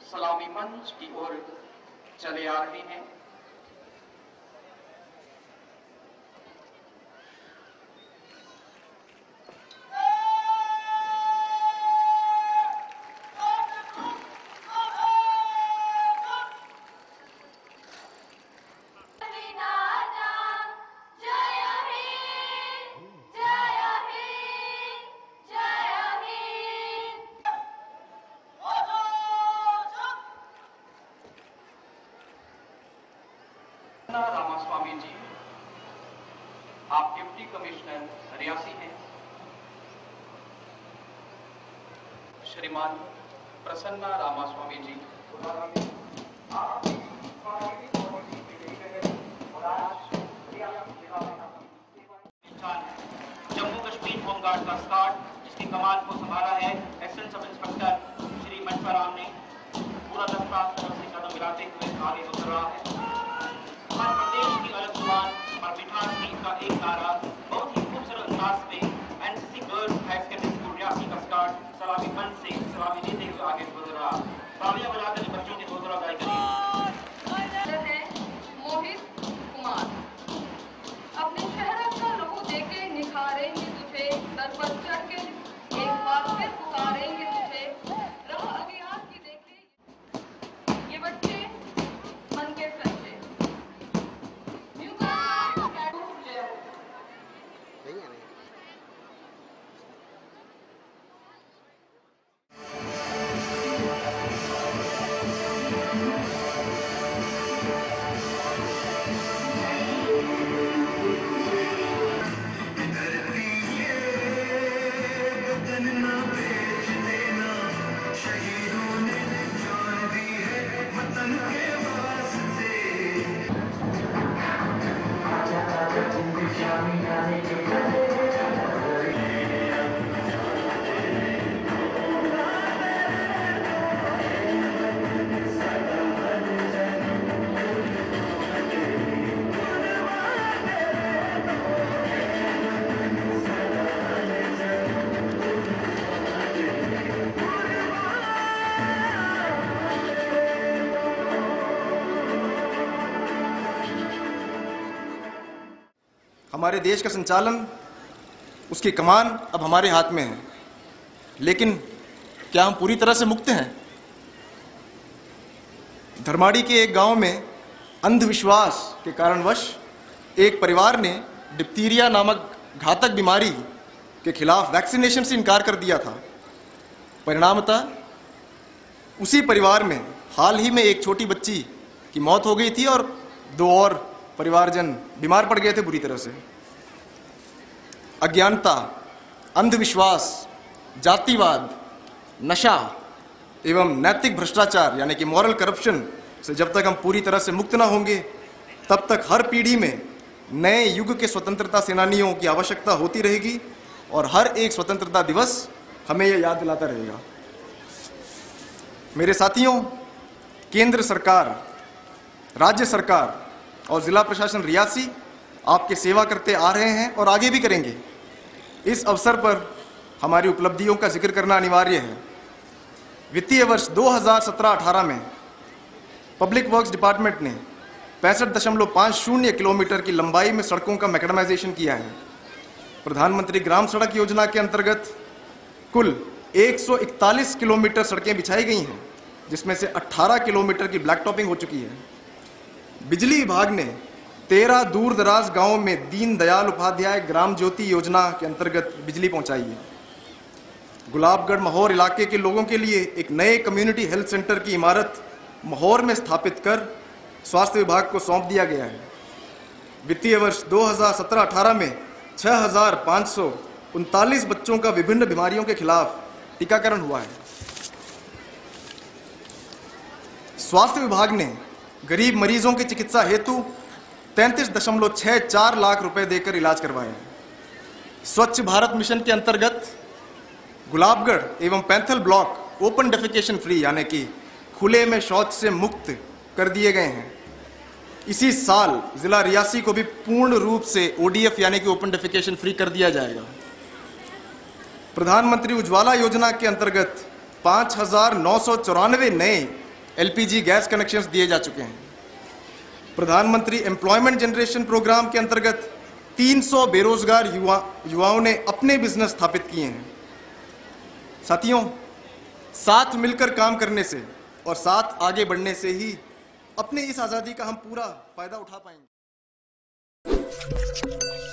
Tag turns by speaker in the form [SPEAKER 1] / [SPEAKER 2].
[SPEAKER 1] सलामी मंच की ओर चले आ रहे हैं। प्रसन्ना रामास्वामी जी, आप डिप्टी कमिश्नर रियासी हैं। श्रीमान प्रसन्ना रामास्वामी जी, जम्मू कश्मीर होमगार्ड का स्कार्ड, जिसकी कमान को संभाला है एसएन सब इंस्पेक्टर श्री मनफराम ने। पूरा दस्ता तरफ से कदम मिलाते हुए आगे गुजर रहा है। हर प्रदेश की अलग जुबान और मिठास की का एक नारा बहुत ही खूबसूरत अंदाज में NCC girls high secondary school Reasi का स्कार्ड सलामी मंच से सलामी देते हुए आगे गुजर रहा। तालियां बजाकर बच्चों की हौसला अफजाई करिए।
[SPEAKER 2] मोहित कुमार, अपने शहर का लहू देके निखारेंगे तुझे, दर पर चढ़ के एक बार फिर पुकारेंगे तुझे, राह अगियार की देखे ये बच्चे मन के सच्चे।
[SPEAKER 3] हमारे देश का संचालन, उसकी कमान अब हमारे हाथ में है, लेकिन क्या हम पूरी तरह से मुक्त हैं? धर्माड़ी के एक गांव में अंधविश्वास के कारणवश एक परिवार ने डिप्थीरिया नामक घातक बीमारी के खिलाफ वैक्सीनेशन से इनकार कर दिया था। परिणामतः उसी परिवार में हाल ही में एक छोटी बच्ची की मौत हो गई थी और 2 और परिवारजन बीमार पड़ गए थे बुरी तरह से। अज्ञानता, अंधविश्वास, जातिवाद, नशा एवं नैतिक भ्रष्टाचार यानी कि मॉरल करप्शन से जब तक हम पूरी तरह से मुक्त ना होंगे, तब तक हर पीढ़ी में नए युग के स्वतंत्रता सेनानियों की आवश्यकता होती रहेगी और हर एक स्वतंत्रता दिवस हमें यह याद दिलाता रहेगा। मेरे साथियों, केंद्र सरकार, राज्य सरकार और जिला प्रशासन रियासी आपके सेवा करते आ रहे हैं और आगे भी करेंगे। इस अवसर पर हमारी उपलब्धियों का जिक्र करना अनिवार्य है। वित्तीय वर्ष 2017-18 में पब्लिक वर्क्स डिपार्टमेंट ने 65.50 किलोमीटर की लंबाई में सड़कों का मैकेडमाइजेशन किया है। प्रधानमंत्री ग्राम सड़क योजना के अंतर्गत कुल 141 किलोमीटर सड़कें बिछाई गई हैं, जिसमें से 18 किलोमीटर की ब्लैक टॉपिंग हो चुकी है। बिजली विभाग ने 13 दूर दराज गांवों में दीनदयाल उपाध्याय ग्राम ज्योति योजना के अंतर्गत बिजली पहुंचाई है। गुलाबगढ़ महोर इलाके के लोगों के लिए एक नए कम्युनिटी हेल्थ सेंटर की इमारत महोर में स्थापित कर स्वास्थ्य विभाग को सौंप दिया गया है। वित्तीय वर्ष 2017-18 में 6,539 बच्चों का विभिन्न बीमारियों के खिलाफ टीकाकरण हुआ है। स्वास्थ्य विभाग ने गरीब मरीजों की चिकित्सा हेतु 33.64 लाख रुपए देकर इलाज करवाया है। स्वच्छ भारत मिशन के अंतर्गत गुलाबगढ़ एवं Panthal block open defecation free यानी कि खुले में शौच से मुक्त कर दिए गए हैं। इसी साल जिला रियासी को भी पूर्ण रूप से ODF यानी कि ओपन डेफिकेशन फ्री कर दिया जाएगा। प्रधानमंत्री उज्ज्वला योजना के अंतर्गत 5,994 नए LPG गैस कनेक्शंस दिए जा चुके हैं। प्रधानमंत्री एम्प्लॉयमेंट जनरेशन प्रोग्राम के अंतर्गत 300 बेरोजगार युवाओं ने अपने बिजनेस स्थापित किए हैं। साथियों, साथ मिलकर काम करने से और साथ आगे बढ़ने से ही अपनी इस आज़ादी का हम पूरा फायदा उठा पाएंगे।